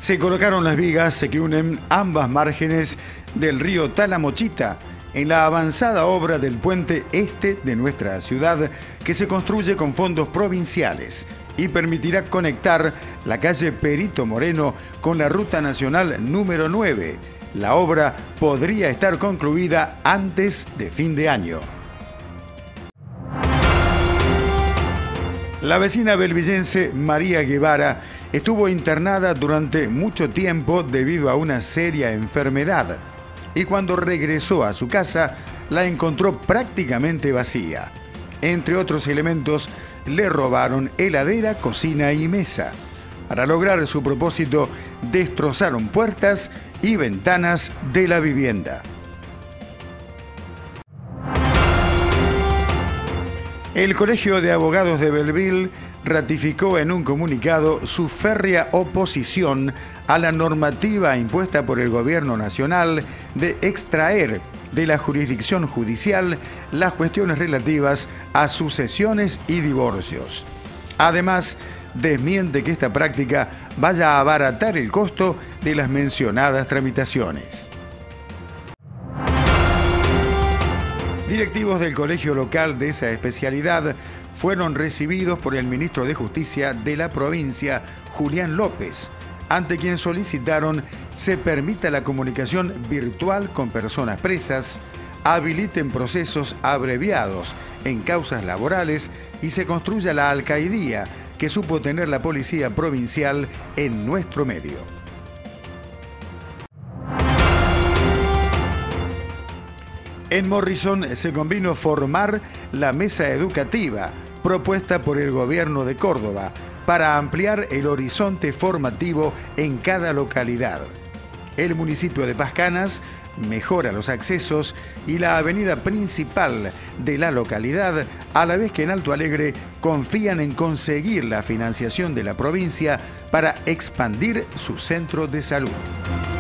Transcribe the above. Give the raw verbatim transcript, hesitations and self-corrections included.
Se colocaron las vigas que unen ambas márgenes del río Talamochita en la avanzada obra del puente este de nuestra ciudad, que se construye con fondos provinciales y permitirá conectar la calle Perito Moreno con la ruta nacional número nueve. La obra podría estar concluida antes de fin de año. La vecina belvillense María Guevara estuvo internada durante mucho tiempo debido a una seria enfermedad y cuando regresó a su casa la encontró prácticamente vacía. Entre otros elementos, le robaron heladera, cocina y mesa. Para lograr su propósito, destrozaron puertas y ventanas de la vivienda. El Colegio de Abogados de Belleville ratificó en un comunicado su férrea oposición a la normativa impuesta por el Gobierno Nacional de extraer de la jurisdicción judicial las cuestiones relativas a sucesiones y divorcios. Además, desmiente que esta práctica vaya a abaratar el costo de las mencionadas tramitaciones. Directivos del colegio local de esa especialidad fueron recibidos por el ministro de Justicia de la provincia, Julián López, ante quien solicitaron se permita la comunicación virtual con personas presas, habiliten procesos abreviados en causas laborales y se construya la alcaidía que supo tener la policía provincial en nuestro medio. En Morrison se convino formar la mesa educativa propuesta por el gobierno de Córdoba para ampliar el horizonte formativo en cada localidad. El municipio de Pascanas mejora los accesos y la avenida principal de la localidad, a la vez que en Alto Alegre confían en conseguir la financiación de la provincia para expandir su centro de salud.